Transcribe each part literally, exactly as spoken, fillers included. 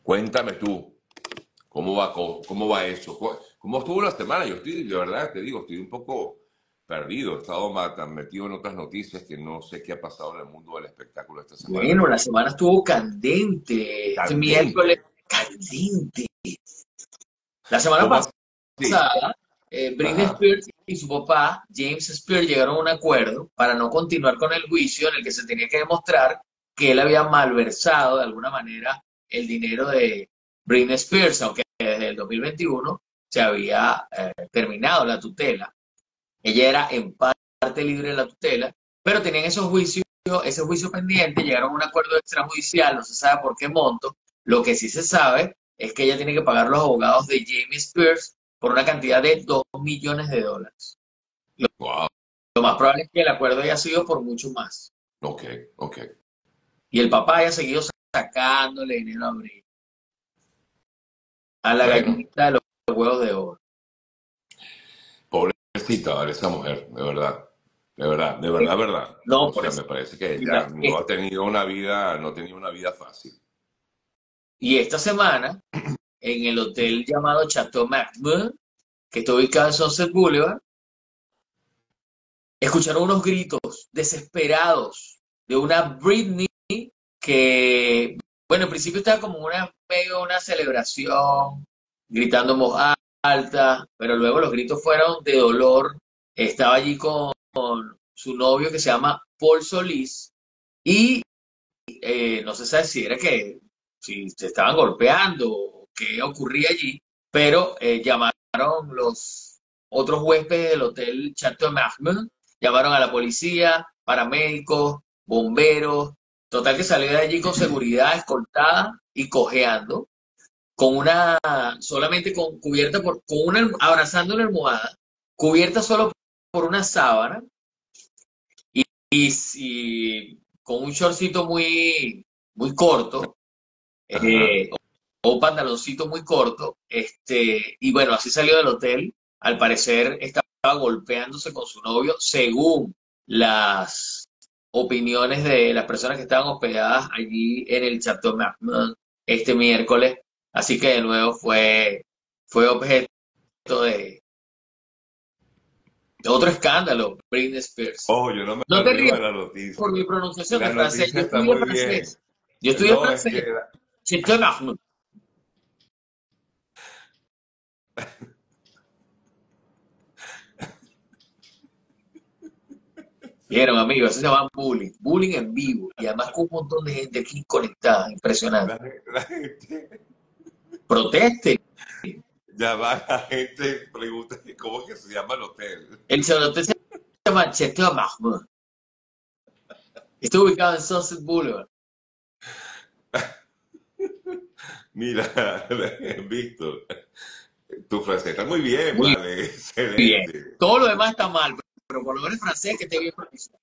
Cuéntame tú, ¿cómo va, cómo, cómo va eso? ¿Cómo, cómo estuvo la semana? Yo estoy, de verdad, te digo, estoy un poco perdido. He estado ma- tan metido en otras noticias que no sé qué ha pasado en el mundo del espectáculo esta semana. Bueno, la semana estuvo candente. Este miércoles, Candente. candente. La semana ¿Cómo así? pasada, eh, Britney Ajá. Spears y su papá, James Spears, llegaron a un acuerdo para no continuar con el juicio en el que se tenía que demostrar que él había malversado de alguna manera el dinero de Britney Spears, aunque desde el dos mil veintiuno se había eh, terminado la tutela. Ella era en parte libre de la tutela, pero tenían esos juicios, ese juicio pendiente, llegaron a un acuerdo extrajudicial, no se sabe por qué monto. Lo que sí se sabe es que ella tiene que pagar los abogados de Jamie Spears por una cantidad de dos millones de dólares. Lo, Wow. lo más probable es que el acuerdo haya sido por mucho más. Ok, ok. Y el papá haya seguido sacándole dinero a Britney, a la Bueno, gallinita de los huevos de oro. pobrecita, vale, esa mujer, de verdad. De verdad, de verdad, verdad. No, O por sea, eso. me parece que ella no ha tenido una vida, no ha tenido una vida fácil. Y esta semana, en el hotel llamado Chateau Marmont, que está ubicado en Sunset Boulevard, escucharon unos gritos desesperados de una Britney que, bueno, en principio estaba como una, medio una celebración, gritando en voz alta, pero luego los gritos fueron de dolor. Estaba allí con su novio que se llama Paul Solís y eh, no se sabe si era que, si se estaban golpeando o qué ocurría allí, pero eh, llamaron los otros huéspedes del hotel Chateau Marmont, llamaron a la policía, paramédicos, bomberos, total que salió de allí con seguridad, escoltada y cojeando, con una, solamente con, cubierta por, con una, abrazando una almohada, cubierta solo por una sábana y, y, y con un shortcito muy, muy corto, Ajá. eh, o un pantaloncito muy corto, este, y bueno, así salió del hotel. Al parecer estaba golpeándose con su novio, según las opiniones de las personas que estaban hospedadas allí en el Chateau Marmont este miércoles. Así que de nuevo fue, fue objeto de, de otro escándalo, Britney Spears. Oh, yo no me No te río rías de la noticia. por mi pronunciación La de francés. noticia Yo está estudié muy bien. francés. Yo estudié No, es francés. que Chateau Marmont. Vieron, amigos, eso se llama bullying. Bullying en vivo. Y además con un montón de gente aquí conectada. Impresionante. la, la gente, Protesten. ya va, la gente pregunta que cómo es que se llama el hotel. El hotel se llama Chateau Marmont. Está ubicado en Sunset Boulevard. Mira, Víctor, tu francés está muy bien, Muy vale, bien. excelente. Todo lo demás está mal, pero por lo menos el francés que esté bien pronunciado.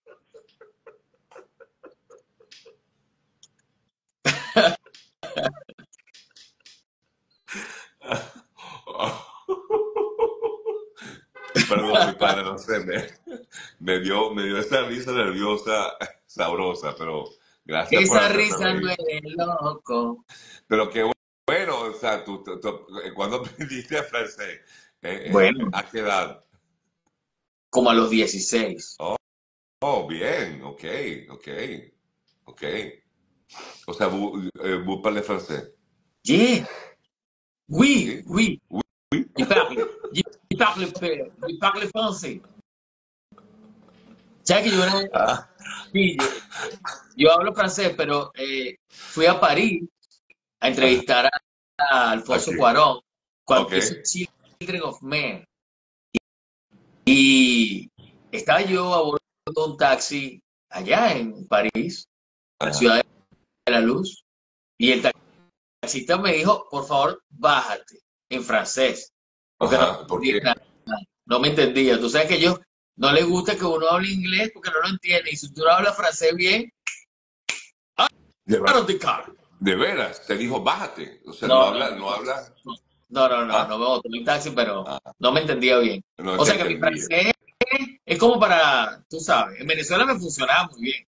Perdón, mi pana, no sé, me, me dio, me dio esa risa nerviosa, sabrosa, pero gracias por Esa hacerme risa no reír. es de loco. Pero qué bueno, o sea, tú, tú- tú- ¿cuándo aprendiste francés? Eh, eh, Bueno, ¿a qué edad? como a los dieciséis. Oh, oh, bien, ok, ok, ok. O sea, vous, euh, vous parlez français. Yeah. Oui, Sí. oui. Oui. Je parle. Je parle, je parle français. ¿Sabes que yo una vez, Ah, sí, yo, yo hablo francés, pero eh, fui a París a ajá, entrevistar a, a Alfonso aquí. Cuarón cuando Ok. hizo Children of Men. Y estaba yo a bordo de un taxi allá en París, la Ajá. ciudad de la luz, y el taxista me dijo, por favor, bájate, en francés, porque no Ajá. ¿Por entendía qué? nada, no me entendía. Tú sabes que a ellos no les gusta que uno hable inglés porque no lo entiende, y si tú no hablas francés bien, De, out ver- of the car. de veras, te dijo, bájate. O sea, no No, no, habla, no, no habla. no, no, no, Ah, no me botó el taxi, pero ah, no me entendía bien. no O te sea que mi entendía. francés es como para, tú sabes, en Venezuela me funcionaba muy bien.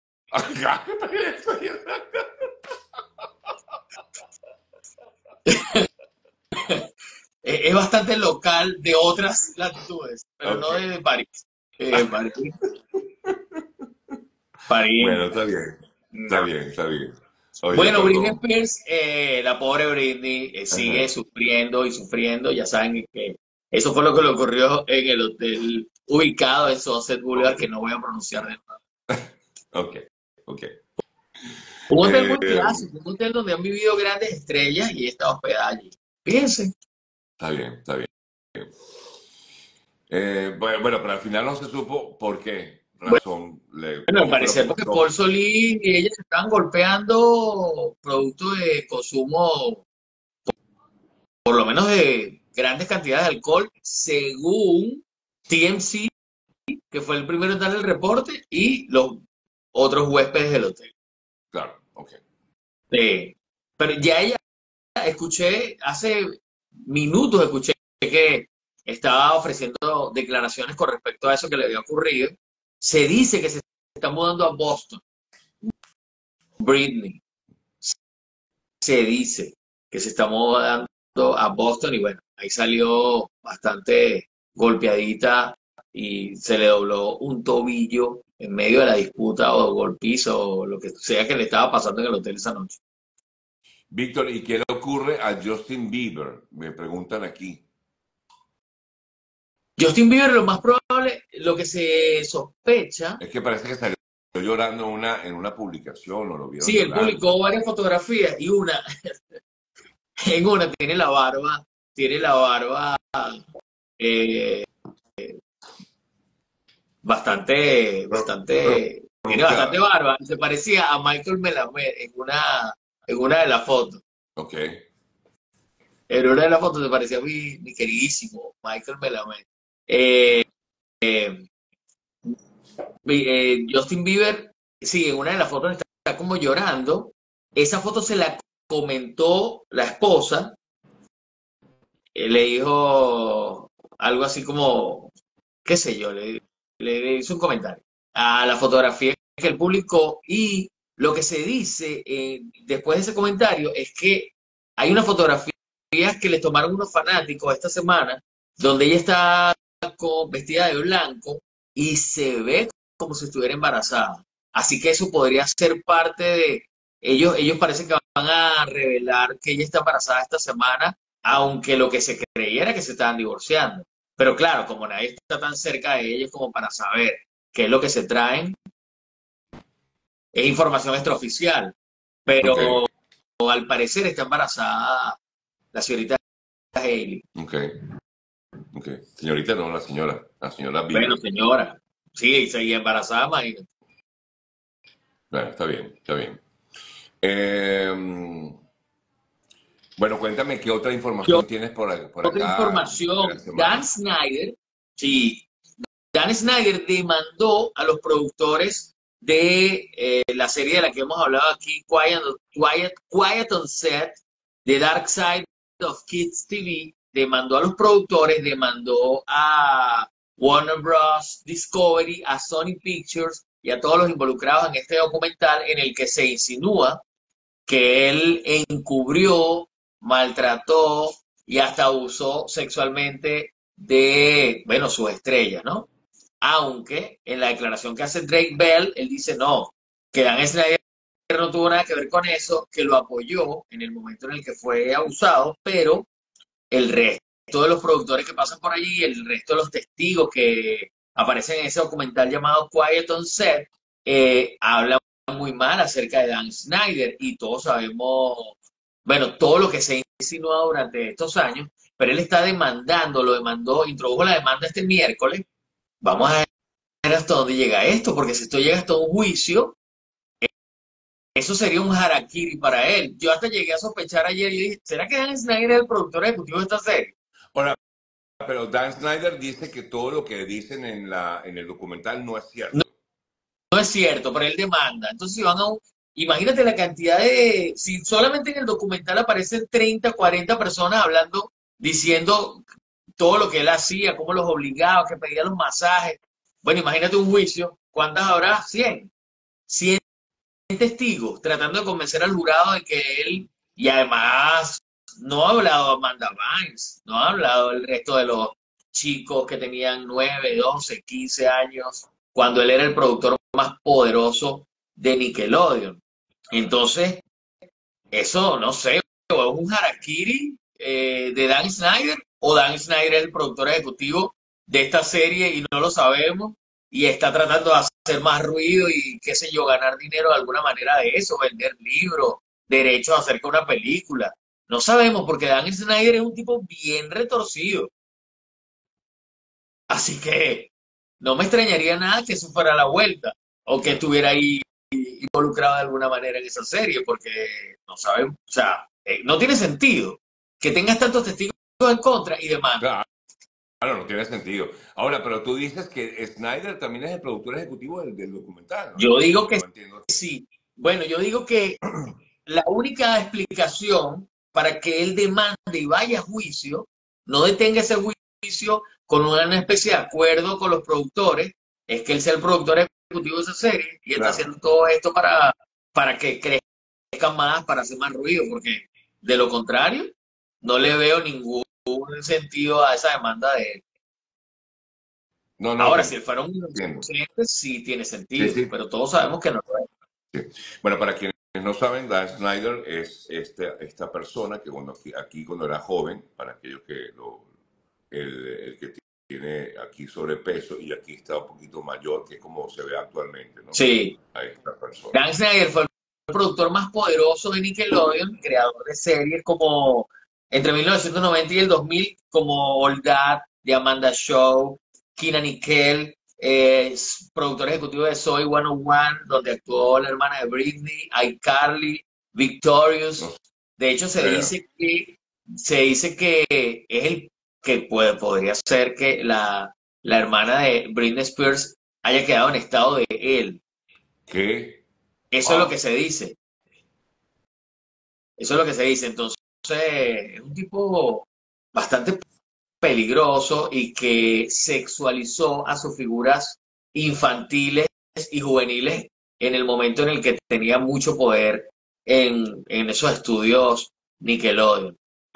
Es, es bastante local de otras latitudes, pero Ok. no de París. Eh, París, París. Bueno, está bien. Está No. bien, está bien. Oye, Bueno, Britney perdón. Spears, eh, la pobre Britney, eh, sigue Ajá. sufriendo y sufriendo. Ya saben que eso fue lo que le ocurrió en el hotel ubicado en Sunset Boulevard, Ok, que no voy a pronunciar de nuevo. ok, ok. Un hotel muy Eh, clásico, un hotel donde han vivido grandes estrellas y está hospedada allí. Fíjense. está bien, está bien. Eh, bueno, bueno, pero al final no se supo por qué razón, le, Bueno, al qué fue lo que parecer porque pasó. Paul Solís y ella se estaban golpeando producto de consumo, por lo menos de grandes cantidades de alcohol, según T M Z, que fue el primero en dar el reporte, y los otros huéspedes del hotel. Claro, ok. Sí. Pero ya ella, escuché, hace minutos escuché que estaba ofreciendo declaraciones con respecto a eso que le había ocurrido. Se dice que se está mudando a Boston, Britney. Se dice que se está mudando a Boston y bueno, ahí salió bastante golpeadita y se le dobló un tobillo en medio de la disputa o golpizo o lo que sea que le estaba pasando en el hotel esa noche. Víctor, ¿y qué le ocurre a Justin Bieber? Me preguntan aquí. Justin Bieber, lo más probable, lo que se sospecha, Es que parece que salió llorando en una, en una publicación o lo vieron sí, él llorando. publicó varias fotografías y una, en una tiene la barba, tiene la barba eh, bastante, bastante, tiene bastante Pronunciada. barba. Se parecía a Michael Melamed en una, en una de las fotos. Ok. En una de las fotos se parecía a mi, mi queridísimo Michael Melamed. Eh, eh, eh, Justin Bieber, sí, en una de las fotos está, está como llorando. Esa foto se la comentó la esposa, eh, le dijo algo así como, qué sé yo, le, le hizo un comentario a la fotografía que él publicó y lo que se dice eh, después de ese comentario es que hay unas fotografías que le tomaron unos fanáticos esta semana donde ella está con, vestida de blanco y se ve como si estuviera embarazada. Así que eso podría ser parte de... Ellos, ellos parece que van a revelar que ella está embarazada esta semana, aunque lo que se creía era que se estaban divorciando. Pero claro, como nadie está tan cerca de ellos como para saber qué es lo que se traen, es información extraoficial. Ok. Pero al parecer está embarazada la señorita Hailey. Ok. Ok. Señorita, no, la señora. La señora Bueno, Bieber. señora, sí, seguía embarazada, imagínate. Bueno, está bien, está bien. Eh, bueno, cuéntame qué otra ¿Qué información tienes por, por otra acá de la información? Dan semana. Snyder, sí, Dan Snyder demandó a los productores de eh, la serie de la que hemos hablado aquí, Quiet, Quiet, Quiet on Set, The Dark Side of Kids T V, demandó a los productores, demandó a Warner Bros. Discovery, a Sony Pictures y a todos los involucrados en este documental en el que se insinúa que él encubrió, maltrató y hasta abusó sexualmente de, bueno, sus estrellas, ¿no? Aunque en la declaración que hace Drake Bell, él dice no, que Dan Snyder no tuvo nada que ver con eso, que lo apoyó en el momento en el que fue abusado, pero el resto de los productores que pasan por allí, el resto de los testigos que aparecen en ese documental llamado Quiet on Set, eh, hablan muy mal acerca de Dan Snyder y todos sabemos, bueno, todo lo que se ha insinuado durante estos años, pero él está demandando, lo demandó, introdujo la demanda este miércoles. Vamos a ver hasta dónde llega esto, porque si esto llega hasta un juicio, eso sería un harakiri para él. Yo hasta llegué a sospechar ayer y dije, ¿será que Dan Snyder es el productor ejecutivo de esta serie? Ahora, pero Dan Snyder dice que todo lo que dicen en, la, en el documental no es No, cierto. no es cierto, pero él demanda. Entonces, si van a un- imagínate la cantidad de, si solamente en el documental aparecen treinta, cuarenta personas hablando, diciendo todo lo que él hacía, cómo los obligaba, que pedía los masajes. Bueno, imagínate un juicio, ¿cuántas habrá? Cien. Cien testigos tratando de convencer al jurado de que él, y además no ha hablado Amanda Bynes, no ha hablado el resto de los chicos que tenían nueve, doce, quince años cuando él era el productor más poderoso de Nickelodeon. Entonces, eso, no sé, o es un harakiri eh, de Dan Snyder, o Dan Snyder es el productor ejecutivo de esta serie y no lo sabemos, y está tratando de hacer más ruido y, qué sé yo, ganar dinero de alguna manera de eso, vender libros, derechos acerca de una película. No sabemos, porque Dan Snyder es un tipo bien retorcido. Así que no me extrañaría nada que eso fuera la vuelta, o que Ya. estuviera ahí involucrado de alguna manera en esa serie, porque no sabemos, o sea, eh, no tiene sentido que tengas tantos testigos en contra y demanda. Claro, claro, no tiene sentido. Ahora, pero tú dices que Snyder también es el productor ejecutivo del, del documental, ¿no? Yo Yo digo no, que no entiendo. sí. Bueno, yo digo que la única explicación para que él demande y vaya a juicio, no detenga ese juicio con una especie de acuerdo con los productores, es que él sea el productor ejecutivo de esa serie y está Claro. haciendo todo esto para, para que crezca más, para hacer más ruido, porque de lo contrario, no le veo ningún sentido a esa demanda de él. No, no, te Ahora, si él fuera un entiendo. inocente, sí tiene Sí, sentido, sí. pero todos sabemos que no lo es. Sí. Bueno, para quienes no saben, Dan Snyder es este, esta persona que cuando aquí, aquí cuando era joven, para aquellos que lo, el, el que tiene aquí sobrepeso y aquí está un poquito mayor, que es como se ve actualmente, ¿no? Sí, A esta persona. Dan Snyder fue el productor más poderoso de Nickelodeon, creador de series como entre mil novecientos noventa y el dos mil, como All That, The Amanda Show, Kenan y Kel, eh, productor ejecutivo de Zoey ciento uno, donde actuó la hermana de Britney, iCarly, No Victorious. De hecho, se sé. dice que se dice que es el que puede, podría ser que la, la hermana de Britney Spears haya quedado en estado de él. ¿Qué? Eso es lo que Ah, se dice. Eso es lo que se dice. Entonces, es un tipo bastante peligroso y que sexualizó a sus figuras infantiles y juveniles en el momento en el que tenía mucho poder en, en esos estudios Nickelodeon.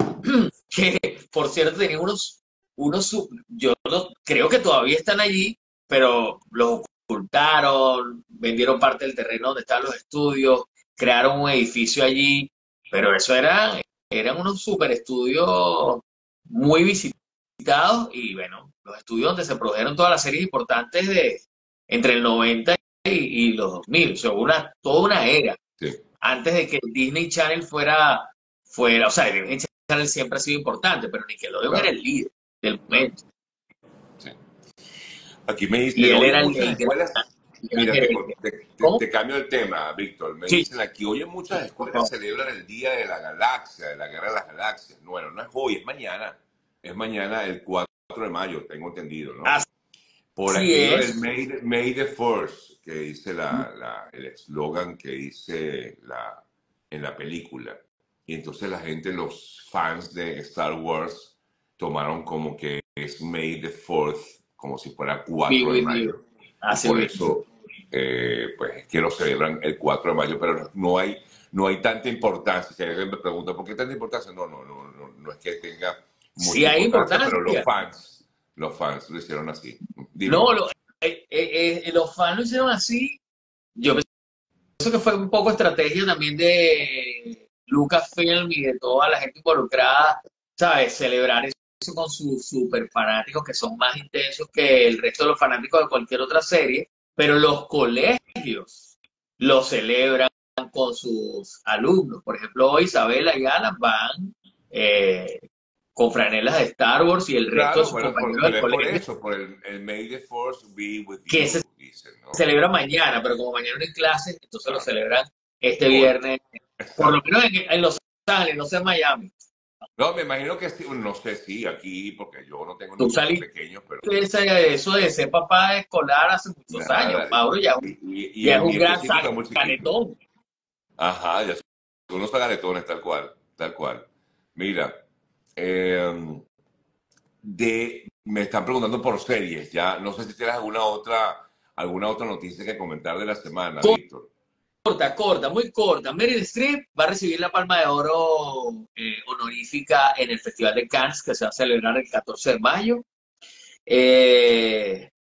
Que, por cierto, tenía unos, unos, sub- yo no, creo que todavía están allí, pero los ocultaron, vendieron parte del terreno donde estaban los estudios, crearon un edificio allí, pero eso era, eran unos super estudios muy visitados y bueno, los estudios donde se produjeron todas las series importantes de entre el noventa y, y los dos mil, o sea, una, toda una era sí, antes de que Disney Channel fuera, fuera, o sea, Disney Channel siempre ha sido importante, pero Nickelodeon era claro, el líder del claro. momento. Sí. Aquí me Y dicen, él hoy en era el, muchas el gran, escuelas, el gran mira, te, gerente. te, te- ¿Cómo? te cambio el tema, Víctor. Me Sí, dicen aquí, hoy en muchas por escuelas favor. celebran el Día de la Galaxia, de la Guerra de las Galaxias. Bueno, no es hoy, es mañana. Es mañana el cuatro de mayo, tengo entendido, ¿no? Por Así aquello del es. May, the- May the Force, que dice la, la- el eslogan que dice la, en la película. Y entonces la gente, los fans de Star Wars, tomaron como que es May the Fourth, como si fuera Be cuatro de with you. mayo. Y Así por mismo. eso, eh, pues, es que lo celebran el cuatro de mayo, pero no hay, no hay tanta importancia. Si alguien me pregunta, ¿por qué tanta importancia? No, no, no, no, no es que tenga Sí mucha hay importancia, pero los importancia. fans, los fans lo hicieron así. Dime. No, lo- eh, eh, eh, los fans lo hicieron así. Yo pienso que fue un poco estrategia también de Lucasfilm y de toda la gente involucrada, ¿sabes? Celebrar eso con sus super fanáticos que son más intensos que el resto de los fanáticos de cualquier otra serie, pero los colegios lo celebran con sus alumnos. Por ejemplo, hoy Isabela y Alan van eh, con franelas de Star Wars y el resto de Claro, sus pero, por- compañeros del pero es por colegio, eso, por el, el May the Force be with que se you, dicen, ¿no? celebra mañana, pero como mañana no hay clases, entonces lo Claro. celebran este Hoy, viernes, por lo exacto. menos en, en Los Ángeles, no sé en Miami. No, me imagino que sí, no sé si aquí, porque yo no tengo Tú niños saliste pequeños, pero de ese- eso de ser papá escolar hace muchos años. nada. Mauro ya, Y, y- y ya es el un gran nietecito está muy chiquito. canetón. Ajá, ya son unos tagaretones, tal cual, tal cual. Mira, eh, de, me están preguntando por series, ya, no sé si tienes alguna otra, alguna otra noticia que comentar de la semana, Víctor. corta, corta, muy corta. Meryl Streep va a recibir la Palma de Oro eh, honorífica en el Festival de Cannes, que se va a celebrar el catorce de mayo. Eh,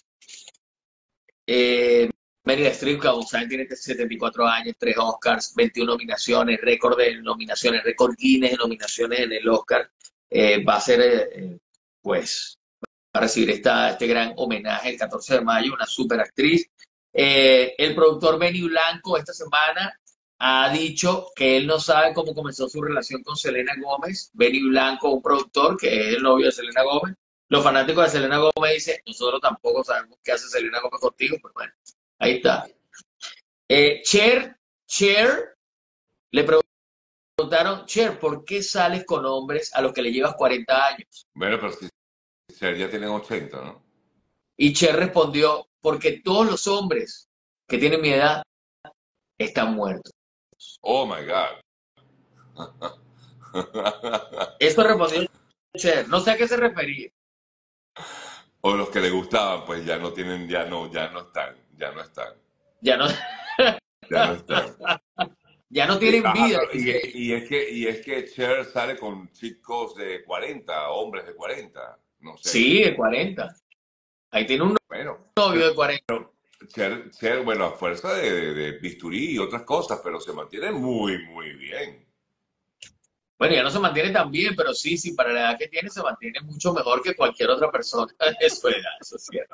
eh, Meryl Streep, como saben, tiene setenta y cuatro años, tres Oscars, veintiuna nominaciones, récord de nominaciones, récord Guinness de nominaciones en el Oscar. Eh, va a ser, eh, pues, va a recibir esta, este gran homenaje el catorce de mayo, una super actriz. Eh, el productor Benny Blanco esta semana ha dicho que él no sabe cómo comenzó su relación con Selena Gómez. Benny Blanco, un productor que es el novio de Selena Gómez. Los fanáticos de Selena Gómez dicen, nosotros tampoco sabemos qué hace Selena Gómez contigo, pero bueno, ahí está. Eh, Cher, Cher, le preguntaron, Cher, ¿por qué sales con hombres a los que le llevas cuarenta años? Bueno, pero si si ya tienen ochenta, ¿no? Y Cher respondió, porque todos los hombres que tienen mi edad están muertos. Oh my God. Eso respondió Cher. No sé a qué se refería. O los que le gustaban, pues ya no tienen, ya no, ya no están, ya no están, Ya no, ya no están. ya no Y, tienen ajá, vida, pero- y, dice ella. y es que, y es que Cher sale con chicos de cuarenta, hombres de cuarenta, no sé. Sí, de cuarenta. Ahí tiene un Bueno, novio de cuarenta. Cher, Cher, bueno, a fuerza de, de, de bisturí y otras cosas, pero se mantiene muy, muy bien. Bueno, ya no se mantiene tan bien, pero sí, sí, para la edad que tiene se mantiene mucho mejor que cualquier otra persona de su edad, eso es cierto.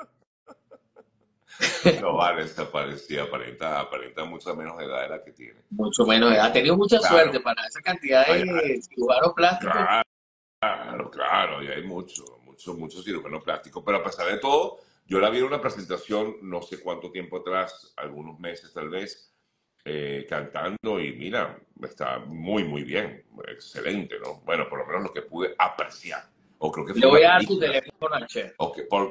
No vale, esa parecía, aparenta, aparenta mucha menos edad de la que tiene. Mucho menos. Ha Eh, tenido mucha suerte claro, para esa cantidad ay, de cirujanos plásticos. ay, claro, claro, y hay mucho, mucho, mucho cirujano plástico, pero a pesar de todo, yo la vi en una presentación no sé cuánto tiempo atrás, algunos meses tal vez, eh, cantando y mira, está muy, muy bien, excelente, ¿no? Bueno, por lo menos lo que pude apreciar, o creo que Le fue voy una a dar tu película, teléfono a Cher. o que por,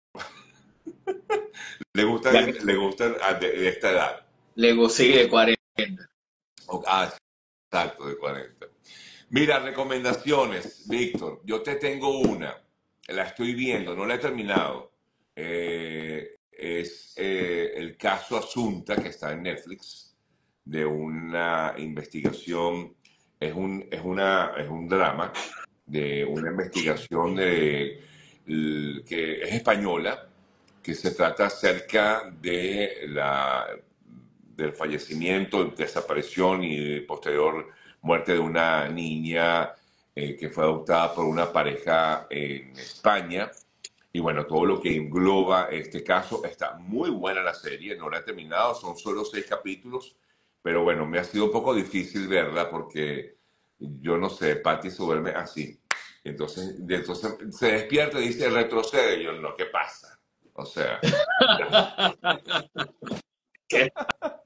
le gusta, Ya que le gusta de, de esta edad. le sigue de cuarenta. O- ah, exacto, de cuarenta. Mira, recomendaciones, Víctor. Yo te tengo una. La estoy viendo, no la he terminado. Eh, es eh, el caso Asunta, que está en Netflix, de una investigación. Es un, es una, es un drama de una investigación de, l- que es española, que se trata acerca de la, del fallecimiento, desaparición y posterior muerte de una niña eh, que fue adoptada por una pareja en España. Y bueno, todo lo que engloba este caso. Está muy buena la serie, no la he terminado, son solo seis capítulos, pero bueno, me ha sido un poco difícil verla porque yo no sé, Patty se duerme así. Entonces, de- entonces se despierta y dice retrocede. Y yo, no, ¿qué pasa? O sea, ya. ¿Qué?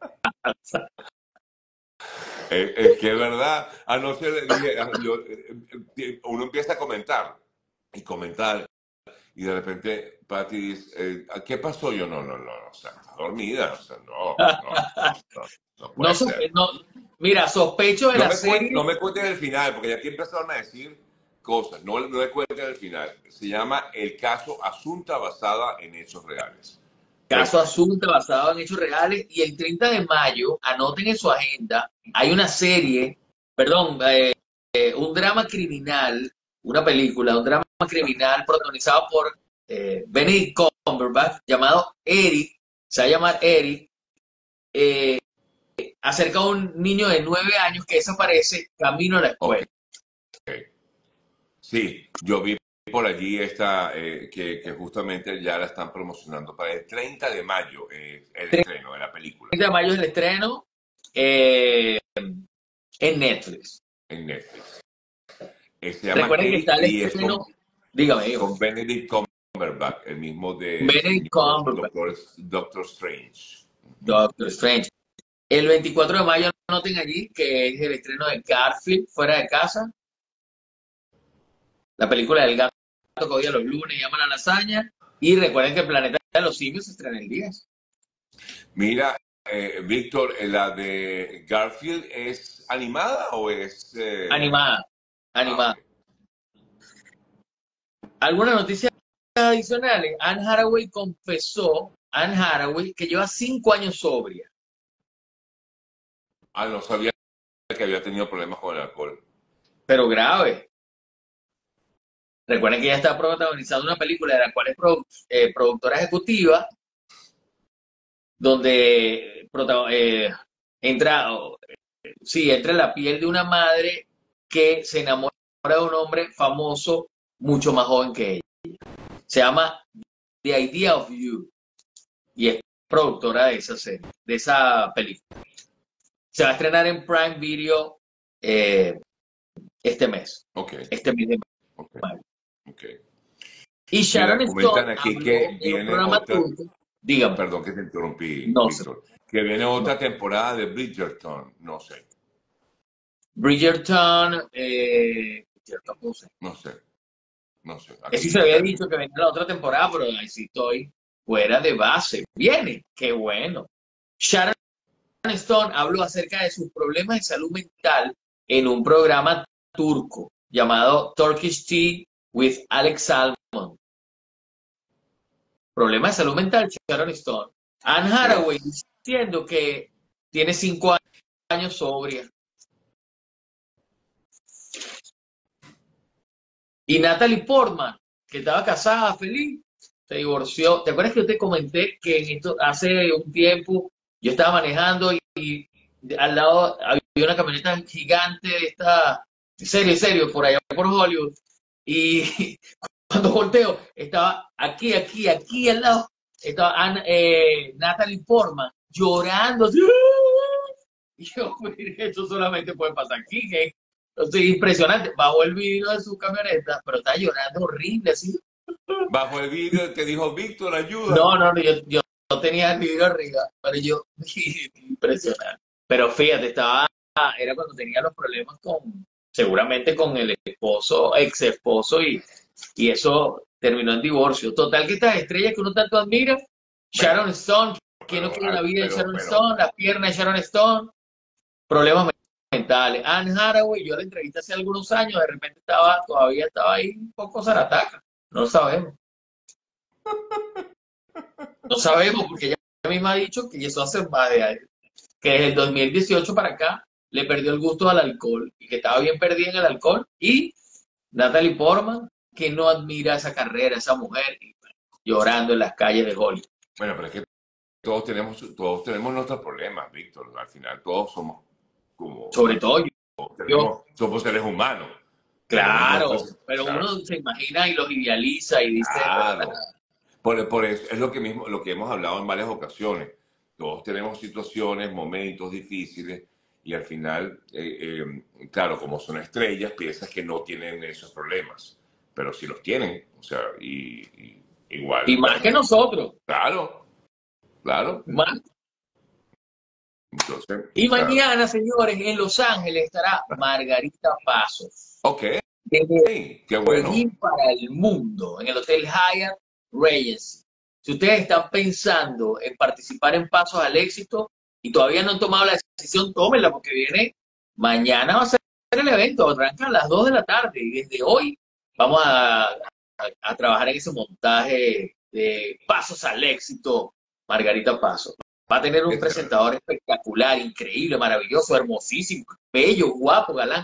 Es, es que es verdad, a no ser, dije, ah, yo, eh, eh, uno empieza a comentar y comentar y de repente Patty dice, eh, ¿qué pasó? Yo, no, no, no, o sea, está dormida, o sea, no, no, no, no No, puede sospe- ser. no, mira, sospecho de No la me, cuen- no serie. me cuenten el final, porque ya aquí empezaron a decir cosas, no, no me cuenten el final. Se llama El caso Asunta basada en hechos reales. Caso Cuéntame. Asunta basado en hechos reales. Y el treinta de mayo, anoten en su agenda, hay una serie, perdón, eh, eh, un drama criminal, una película, un drama criminal protagonizado por eh, Benedict Cumberbatch, llamado Eric, se va a llamar Eric, eh, acerca de un niño de nueve años que desaparece camino a la Ok, escuela. sí, yo vi por allí esta, eh, que, que justamente ya la están promocionando para el treinta de mayo, eh, el estreno de la película treinta de mayo es el estreno eh, en Netflix. en Netflix. Eh, se llama Recuerden que está Eric el y es con, estreno, dígame, dígame. con Benedict Cumberbatch, el mismo de Benedict Cumberbatch, Doctor, Doctor Strange. Doctor Strange. El veinticuatro de mayo, anoten allí que es el estreno de Garfield, Fuera de Casa, la película del gato que odia los lunes y llama la lasaña. Y recuerden que el Planeta de los Simios se estrena el diez. Mira, eh, Víctor, eh, ¿la de Garfield es animada o es...? eh, Animada, Ah, ok. animada. Algunas noticias adicionales. Anne Hathaway confesó, Anne Hathaway, que lleva cinco años sobria. Ah, no sabía que había tenido problemas con el alcohol. pero grave. Recuerden que ella está protagonizando una película de la cual es produ- eh, productora ejecutiva, donde prota- eh, entra, o, eh, sí, entra en la piel de una madre que se enamora de un hombre famoso mucho más joven que ella. Se llama The Idea of You y es productora de esa serie, de esa película. Se va a estrenar en Prime Video eh, este mes, Ok, este mes de ok, mayo. ok. Y Mira, Sharon Stone comentan aquí habló que en un viene programa otra, turco, dígame, perdón que te interrumpí, no sé, Víctor, que viene no. otra temporada de Bridgerton, no sé, Bridgerton, eh, Bridgerton, no sé. no sé, no sé. Eso se Aquí había están, dicho que venía la otra temporada, pero ahí sí estoy fuera de base. Viene, qué bueno. Sharon Stone habló acerca de sus problemas de salud mental en un programa turco llamado Turkish Tea with Alex Salmon. Problemas de salud mental, Sharon Stone. Anne Hathaway yes. diciendo que tiene cinco años sobria. Y Natalie Portman, que estaba casada, feliz, se divorció. ¿Te acuerdas que yo te comenté que en esto, hace un tiempo yo estaba manejando y, y al lado había una camioneta gigante de esta, en serio, en serio, por allá por Hollywood? Y cuando volteo, estaba aquí, aquí, aquí al lado, estaba Ann- eh, Natalie Portman llorando. Así, y yo, "Mire, esto solamente puede pasar aquí, que entonces, impresionante. Bajó el vidrio de su camioneta, pero está llorando horrible, así. Bajo el vídeo te dijo, Víctor, No, ayúdame. no, no, yo, yo no tenía el vidrio arriba, pero yo, impresionante. Pero fíjate, estaba, era cuando tenía los problemas con, seguramente con el esposo, ex esposo, y, y eso terminó en divorcio. Total que estas estrellas que uno tanto admira, Bueno, Sharon Stone, ¿quién no pero, quiere la ah, vida de pero, Sharon pero, Stone? Las piernas de Sharon Stone, problemas mentales. Anne Hathaway, yo la entrevisté hace algunos años, de repente estaba, todavía estaba ahí un poco zarataca. No sabemos. No sabemos, porque ella misma ha dicho que eso hace más de años, que desde el dos mil dieciocho para acá le perdió el gusto al alcohol y que estaba bien perdida en el alcohol. Y Natalie Portman, que no admira esa carrera, esa mujer, y, bueno, llorando en las calles de Hollywood. bueno, pero es que todos tenemos, todos tenemos nuestros problemas, Víctor. Al final todos somos como, Sobre todo yo, yo, tenemos, somos seres humanos. Tenemos nuestras, claro, pero claro, uno se imagina y los idealiza y dice, bueno, claro. nada. Por, por eso es lo que mismo, lo que hemos hablado en varias ocasiones. Todos tenemos situaciones, momentos difíciles y al final, eh, eh, claro, como son estrellas, piensas que no tienen esos problemas, pero sí los tienen. O sea, y, y Y igual, más bueno, que nosotros, claro, claro. más. Entonces, Y o sea, mañana, señores, en Los Ángeles estará Margarita Pasos, ok, desde qué bueno. Medellín para el mundo, en el Hotel Hyatt Regency. Si ustedes están pensando en participar en Pasos al Éxito y todavía no han tomado la decisión, tómenla porque viene, mañana va a ser el evento, arranca a las dos de la tarde y desde hoy vamos a, a, a trabajar en ese montaje de Pasos al Éxito, Margarita Pasos. Va a tener un Qué chévere. presentador espectacular, increíble, maravilloso, hermosísimo, bello, guapo, galán.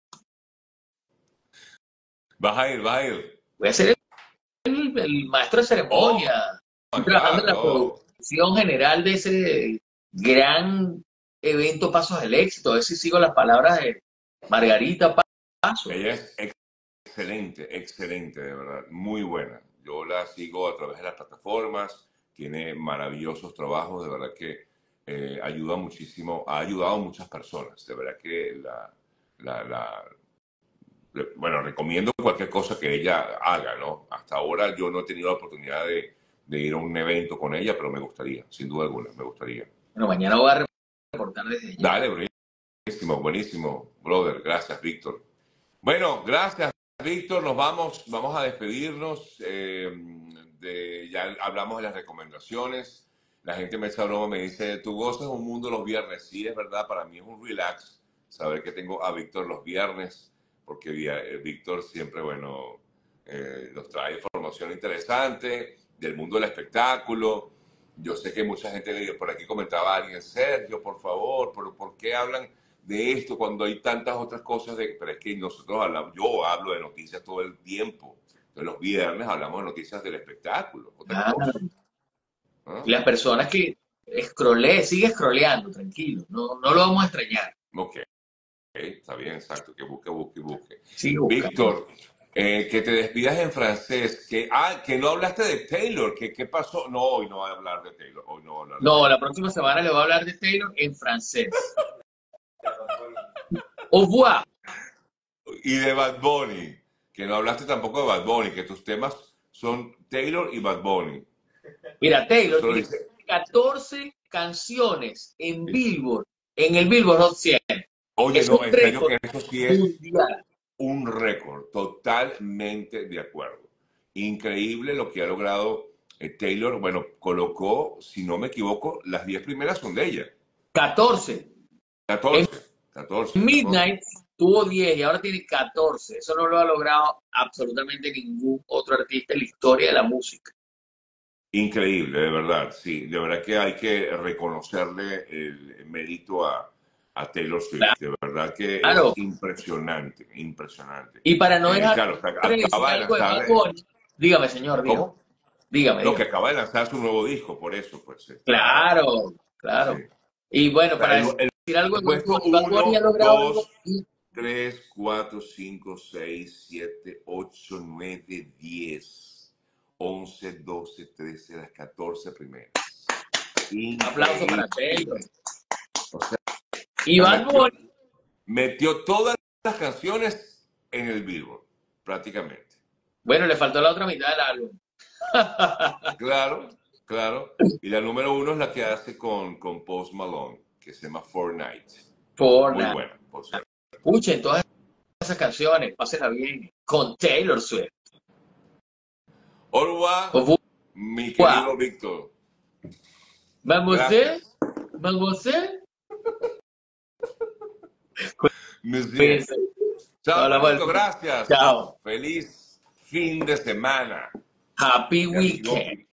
Vas a ir, vas a ir. Voy a ser el, el maestro de Oh ceremonia. my Estoy trabajando en God, la oh. producción general de ese gran evento Pasos al Éxito. A ver si sigo las palabras de Margarita Pasos. Ella es excelente, excelente, de verdad, muy buena. Yo la sigo a través de las plataformas, tiene maravillosos trabajos, de verdad que eh, ayuda muchísimo, ha ayudado a muchas personas, de verdad que la, la, la- bueno, recomiendo cualquier cosa que ella haga, ¿no? Hasta ahora yo no he tenido la oportunidad de, de ir a un evento con ella, pero me gustaría, sin duda alguna, me gustaría. Bueno, mañana voy a reportar desde allá. Dale, buenísimo, buenísimo, brother, gracias, Víctor. Bueno, gracias, Víctor. Nos vamos, vamos a despedirnos. eh, de- ya hablamos de las recomendaciones. La gente me echa broma, me dice, tú gozas un mundo los viernes. Sí, es verdad, para mí es un relax saber que tengo a Víctor los viernes, porque eh, Víctor siempre, bueno, eh, nos trae información interesante del mundo del espectáculo, yo sé que mucha gente le- por aquí comentaba a alguien, Sergio, por favor, pero ¿por qué hablan de esto cuando hay tantas otras cosas? De... Pero es que nosotros hablamos, yo hablo de noticias todo el tiempo. Entonces, los viernes hablamos de noticias del espectáculo, otra Ah, cosa. ¿Ah? y las personas que scrolle, sigue scrolleando, tranquilo, no, no lo vamos a extrañar. Ok, está bien, exacto, que busque, busque, busque. Sigue buscando. Víctor, eh, que te despidas en francés, que, ah, que no hablaste de Taylor, que qué pasó. No, hoy no voy a hablar de Taylor, hoy no voy a hablar de No, la Taylor. próxima semana le voy a hablar de Taylor en francés. Au revoir. Y de Bad Bunny, que no hablaste tampoco de Bad Bunny, que tus temas son Taylor y Bad Bunny. Mira, Taylor Eso lo tiene dice. catorce canciones en Billboard, en el Billboard Hot cien. Oye, Es no, un en serio récord que eso sí es mundial. un récord, totalmente de acuerdo. Increíble lo que ha logrado eh, Taylor. Bueno, colocó, si no me equivoco, las diez primeras son de ella. catorce. En catorce, catorce, catorce. Midnight tuvo diez y ahora tiene catorce. Eso no lo ha logrado absolutamente ningún otro artista en la historia de la música. Increíble, de verdad, sí. De verdad que hay que reconocerle el mérito a, a Taylor Swift. De verdad que es Claro. impresionante, impresionante. Y para no Eh, dejar claro, de decir acaba de algo de lanzar, Bad eh, Bunny, dígame, señor, dígame, ¿cómo? dígame, No, que dígame. acaba de lanzar su nuevo disco, por eso, pues está, Claro, sí. claro. Y bueno, O sea, para el, decir el algo de Bad puesto Bunny, Bad Bunny ha uno, logrado algo. dos, tres, cuatro, cinco, seis, siete, ocho, nueve, diez, once, doce, trece, las catorce primeras. Un aplauso para Taylor. Increíble. O sea, Y Bad metió, Bunny, metió todas las canciones en el Billboard, prácticamente. bueno, le faltó la otra mitad del álbum. Claro, claro. Y la número uno es la que hace con, con Post Malone, que se llama Fortnite. Muy Fortnite. buena, por cierto. Escuchen todas esas canciones, pásenla bien. Con Taylor Swift. Au revoir, Au mi revoir. querido Víctor. Mademoiselle, Gracias. mademoiselle. Monsieur. Cuídense. Chao, Hablamos hermanito, del... gracias. Chao. Feliz fin de semana. Happy Merci beaucoup. weekend.